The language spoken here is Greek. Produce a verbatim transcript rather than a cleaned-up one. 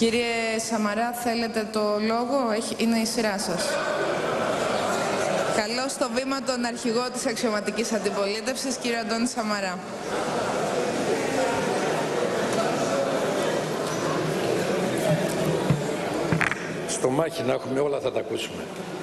Κύριε Σαμαρά, θέλετε το λόγο? Έχει, είναι η σειρά σας. Καλώ στο βήμα τον αρχηγό της αξιωματικής αντιπολίτευσης, κύριο Αντώνη Σαμαρά. Στο μάχη να έχουμε, όλα θα τα ακούσουμε.